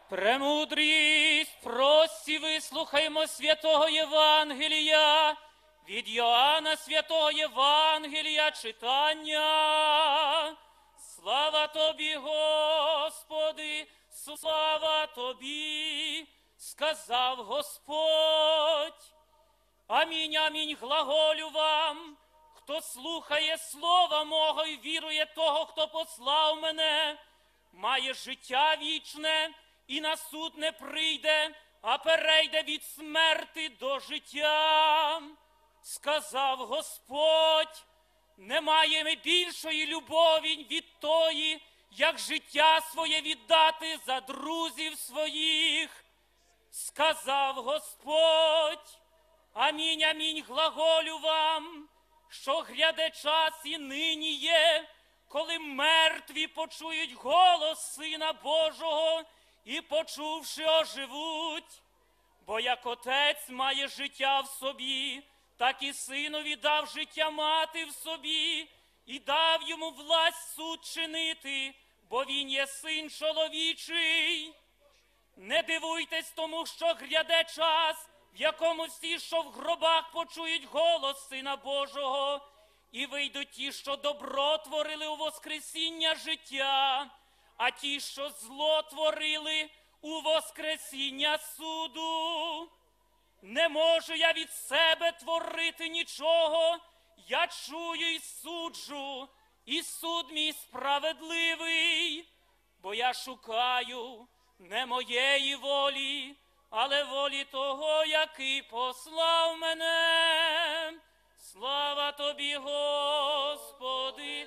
Премудрість, прості вислухаймо святого Євангелія, від Йоанна святого Євангелія читання. Слава тобі, Господи, слава тобі, сказав Господь. Амінь, амінь, глаголю вам, хто слухає слова мого і вірує того, хто послав мене, має життя вічне і на суд не прийде, а перейде від смерти до життя. Сказав Господь, немає більшої любові від тої, як життя своє віддати за друзів своїх. Сказав Господь, амінь, амінь, глаголю вам, що гряде час і нині є, коли мертві почують голос Сина Божого і, почувши, оживуть. Бо як Отець має життя в собі, так і Синові дав життя мати в собі, і дав йому власть суд чинити, бо він є Син чоловічий. Не дивуйтесь тому, що гряде час, в якому всі, що в гробах, почують голос Сина Божого, і вийдуть ті, що добро творили у воскресіння життя, а ті, що зло творили у воскресіння суду. Не можу я від себе творити нічого, я чую і суджу, і суд мій справедливий, бо я шукаю не моєї волі, але волі того, який послав мене. Слава тобі, Господи,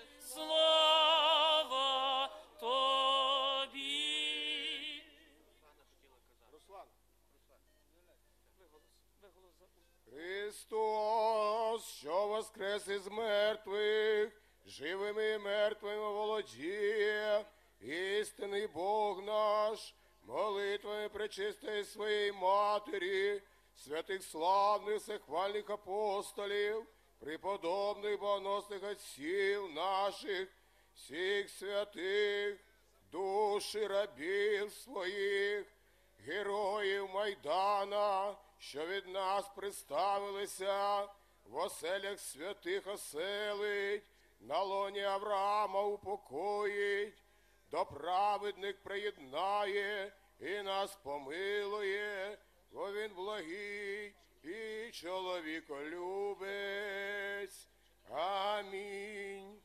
слава тобі. Христос, що воскрес із мертвих, живими і мертвими володіє, істинний Бог наш, молитвами пречистої своєї Матері, святих славних всехвальних апостолів, преподобних богоносних отців наших, всіх святих, душі рабів своїх, героїв Майдана, що від нас приставилися, в оселях святих оселить, на лоні Авраама упокоїть, до праведних приєднає і нас помилує, бо він благий і чоловіколюбець. Амінь.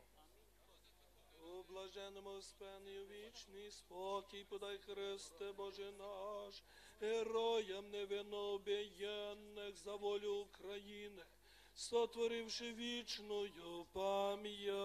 У блаженному спенію вічний спокій подай, Христе Боже наш, героям невинно убієнних за волю України, сотворивши вічною пам'ять.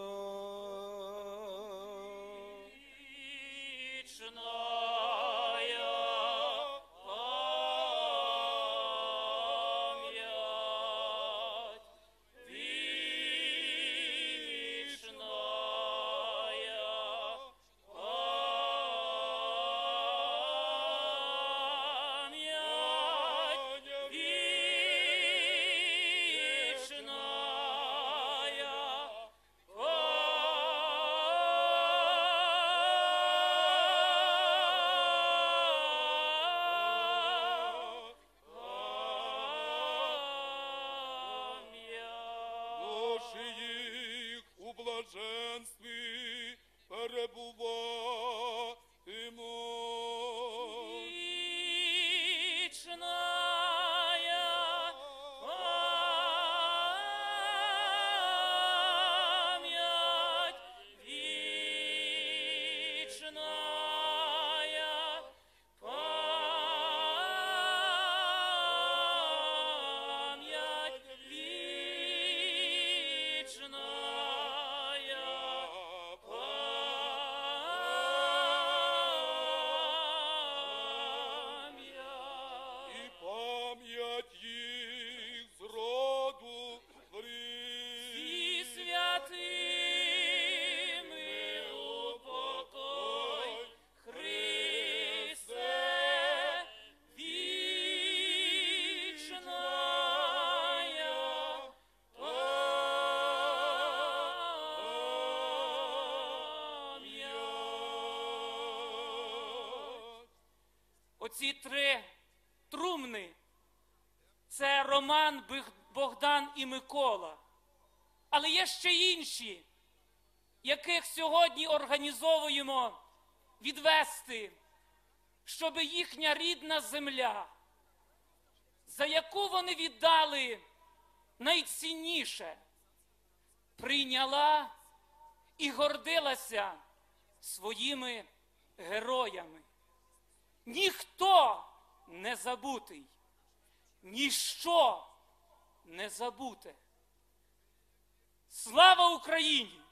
блаженстві перебуватимуть. Вічная пам'ять, вічная пам'ять, вічная пам'ять. Оці 3 трумни – це Роман, Богдан і Микола. Але є ще інші, яких сьогодні організовуємо відвести, щоб їхня рідна земля, за яку вони віддали найцінніше, прийняла і гордилася своїми героями. Ніхто не забутий, ніщо не забуте. Слава Україні!